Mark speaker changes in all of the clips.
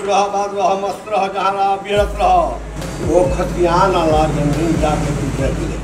Speaker 1: रह बात रह मस्त रह जहाँ रह बिहरत रह वो खतियान अला जमीन जाके तू देख ले।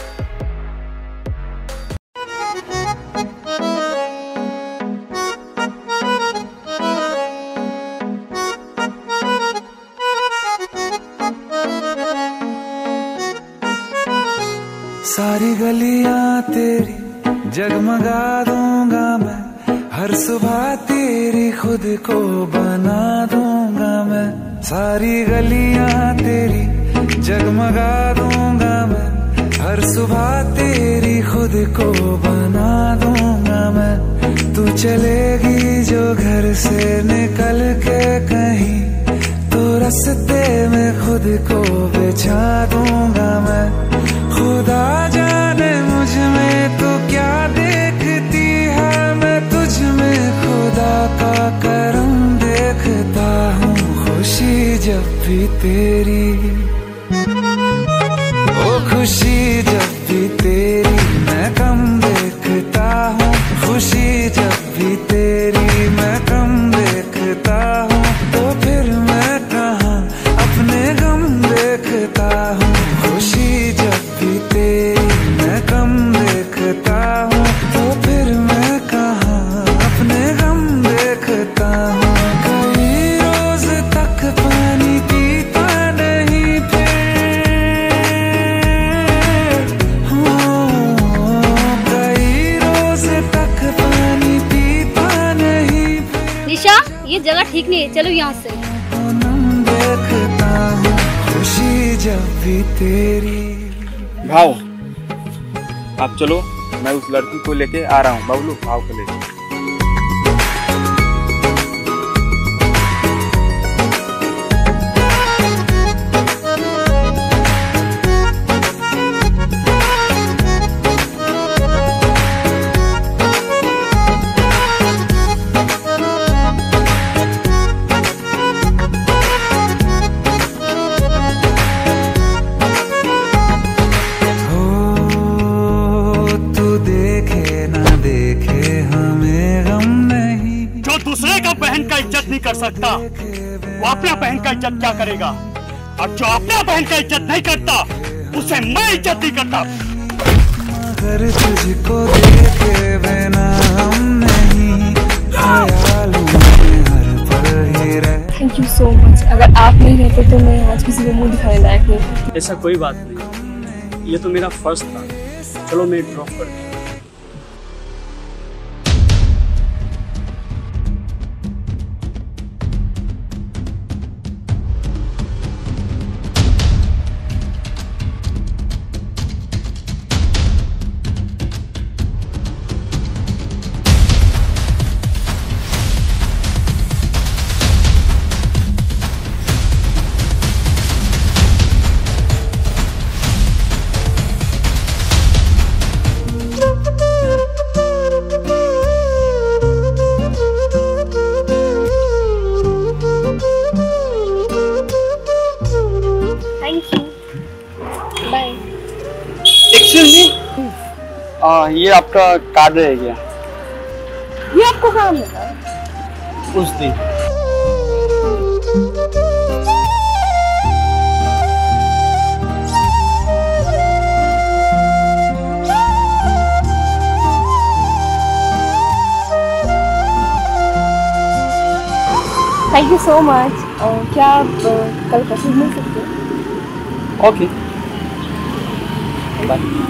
Speaker 2: सारी गलियां तेरी जगमगा दूंगा मैं, हर सुबह तेरी खुद को बना दूंगा मैं। सारी गलियां तेरी जगमगा दूंगा मैं, हर सुबह तेरी खुद को बना दूंगा मैं। तू चलेगी जो घर से निकल के कहीं, तो रास्ते में खुद को बिछा दूंगा मैं। खुदा जाने मुझ में तो क्या देखती है, मैं तुझ में खुदा का करम देखता हूँ। खुशी जब भी तेरी, ओ खुशी जब भी तेरी मैं कम देखता हूँ। खुशी जब भी तेरी मैं कम देखता हूँ, तो फिर मैं कहाँ अपने गम देखता हूँ। खुशी जब भी तेरी मैं कम देखता हूँ, तो फिर मैं कहाँ अपने गम देखता हूँ। कई रोज तक पानी पीता नहीं फिर, कई रोज तक पानी पीता नहीं फिर।
Speaker 3: निशा, ये जगह ठीक नहीं है, चलो यहाँ से।
Speaker 2: देखता हूँ खुशी जब भी तेरी।
Speaker 4: भाव आप चलो, मैं उस लड़की को लेके आ रहा हूँ। बाबू भाव को लेके।
Speaker 5: बहन का इज्जत नहीं कर सकता, वो अपना बहन का इज्जत क्या करेगा? और जो अपना बहन का इज्जत नहीं करता, उसे मैं इज्जत नहीं करता।
Speaker 2: मगर तुझको देखे बिना हम नहीं, ख्यालों में हर पल ही रहे।
Speaker 6: Thank you so much. अगर आप नहीं रहते तो मैं आज किसी को मुंह दिखाने लायक नहीं।
Speaker 5: ऐसा कोई बात नहीं, ये तो मेरा फर्ज था। चलो मैं ड्रॉप कर दूँ। ये आपका कार्ड रह गया।
Speaker 6: ये आपको कहाँ मिला?
Speaker 5: उस दिन।
Speaker 6: Thank you so much. क्या आप कल रसीद मिल सकते हैं?
Speaker 5: Okay, bye.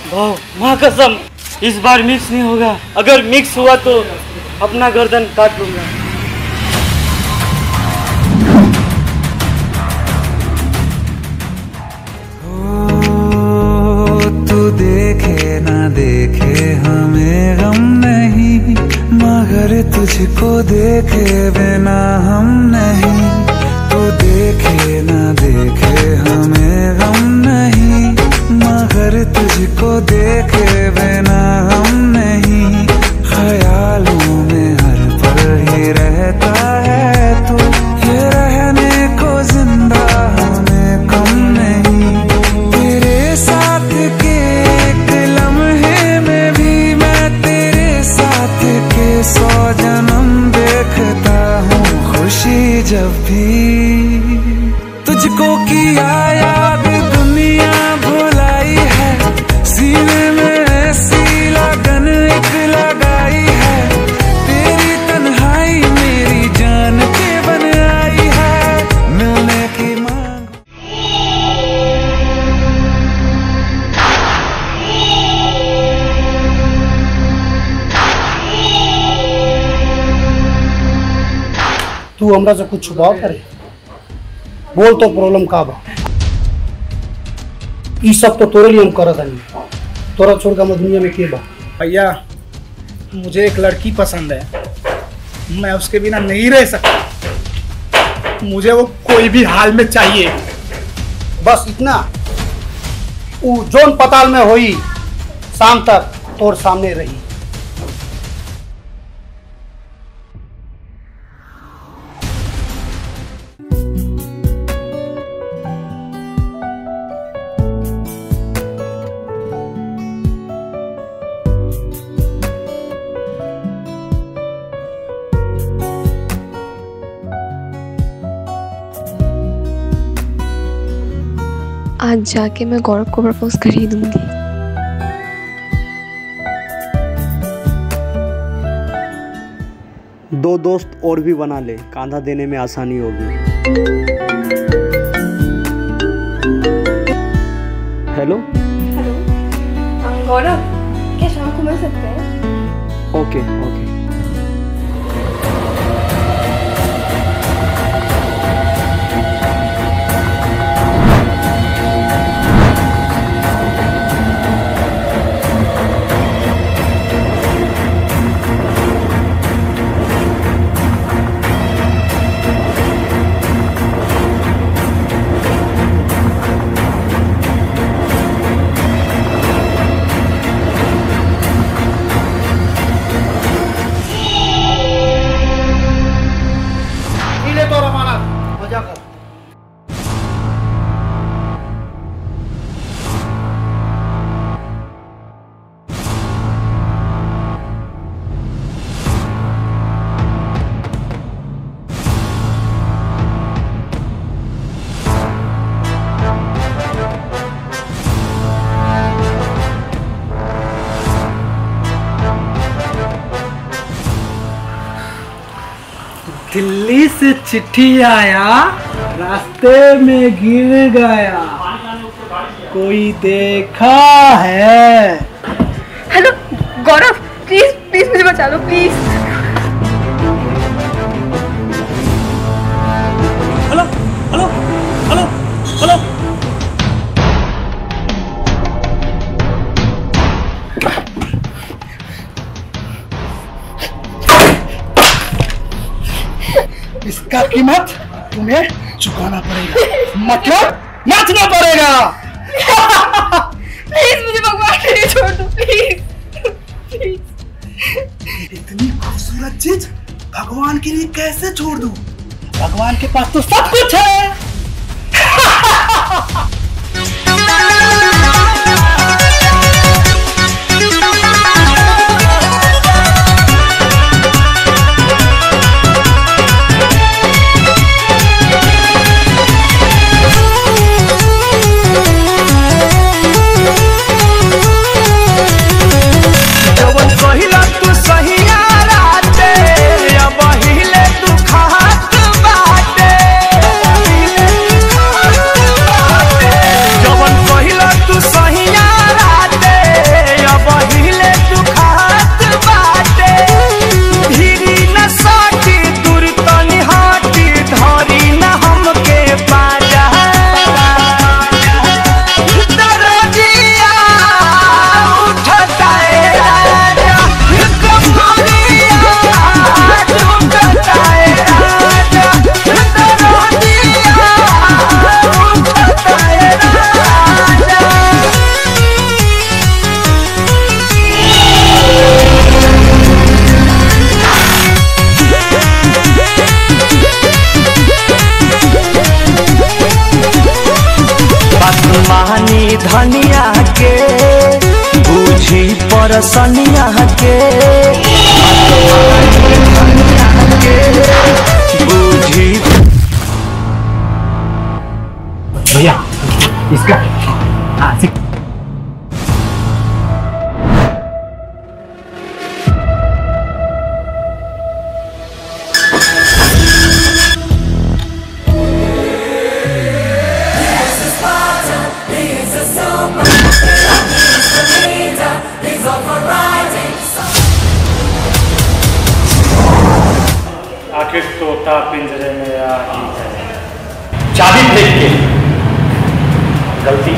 Speaker 5: भाव माँ कसम इस बार मिक्स नहीं होगा। अगर मिक्स हुआ तो अपना गर्दन काट लूंगा।
Speaker 2: तू देखे ना देखे हमें गम नहीं, मगर तुझको देखे बिना हम नहीं। तू देखे ना देखे हमें गम नहीं, मगर तुझको देखे बिना हम नहीं। ख्यालों में हर पल ही रहता है तू, ये रहने को जिंदा हमें कम नहीं। तेरे साथ के एक लम्हे में भी मैं तेरे साथ के 100 जन्म देखता हूँ। खुशी जब भी तुझको किया याद दुनिया भुलाई है, सीने में ऐसी लगन एक लगाई है। तेरी तन्हाई मेरी जान के बन आई है, मिलने की मांग।
Speaker 7: तू हमरा से कुछ छुपाव करे, बोल तो प्रॉब्लम का बा। ई सब तो तोरे लिए हम करत हनी, तोरा छोड़ के हम दुनिया में के बा।
Speaker 8: भैया मुझे एक लड़की पसंद है, मैं उसके बिना नहीं रह सकता। मुझे वो कोई भी हाल में चाहिए।
Speaker 7: बस इतना, वो जोन पताल में होई शाम तक तोर सामने रही।
Speaker 6: आज जाके मैं गौरव को प्रपोज कर ही दूंगी।
Speaker 7: दो दोस्त और भी बना ले, कांधा देने में आसानी होगी। हेलो
Speaker 6: गौरव, क्या शाम को मिल सकते हैं?
Speaker 7: Okay okay.
Speaker 8: दिल्ली से चिट्ठी आया, रास्ते में गिर गया, कोई देखा है?
Speaker 6: हेलो गौरव, प्लीज प्लीज मुझे बचा लो please.
Speaker 5: Hello hello hello hello.
Speaker 8: इसका कीमत तुम्हें चुकाना पड़ेगा, मतलब नाचना पड़ेगा।
Speaker 6: प्लीज मुझे भगवान के लिए छोड़ दो प्लीज प्लीज।
Speaker 8: इतनी खूबसूरत चीज भगवान के लिए कैसे छोड़ दूं? भगवान के पास तो सब कुछ है।
Speaker 2: बाटे
Speaker 9: धनिया के बूझी परसनिया के बूझी।
Speaker 8: भैया इसका
Speaker 5: आखिर तोता पिंजरे में आ ही जाए।
Speaker 8: चाबी फेंक के गलती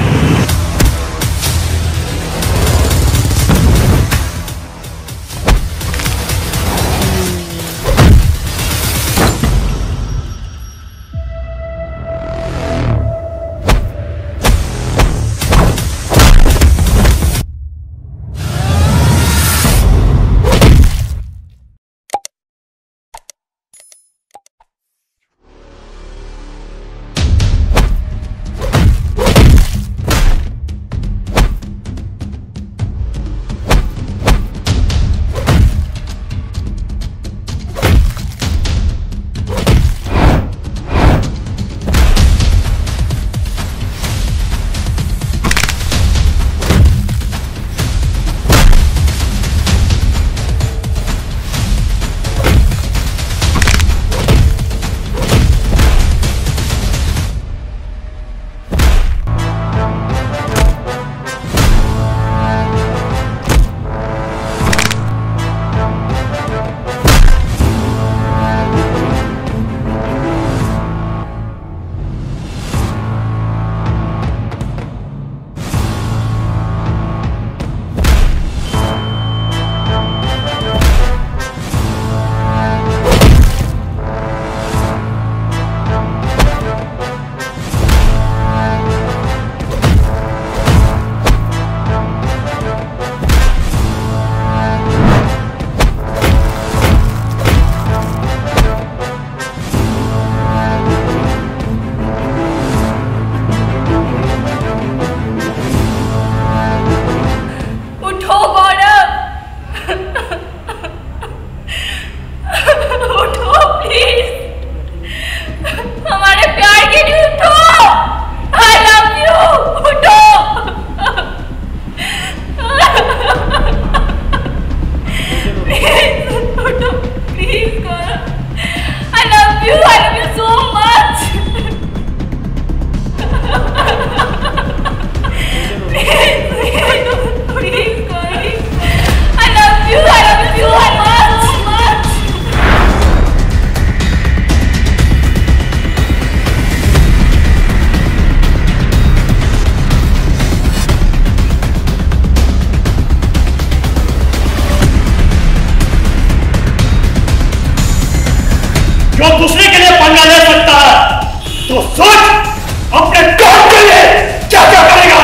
Speaker 5: जो दूसरे के लिए पंगा ले सकता है तो सोच अपने काम के लिए क्या क्या करेगा।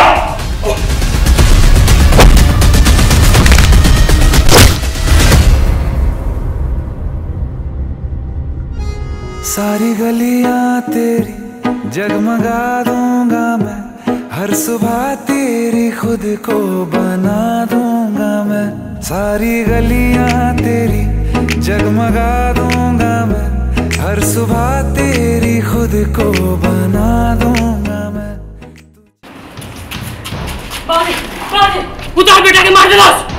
Speaker 2: सारी गलियां तेरी जगमगा दूंगा मैं, हर सुबह तेरी खुद को बना दूंगा मैं। सारी गलियां तेरी जगमगा दूंगा मैं, हर सुबह तेरी खुद को बना दूंगा मैं।
Speaker 5: उतार बेटा के मार दे बस।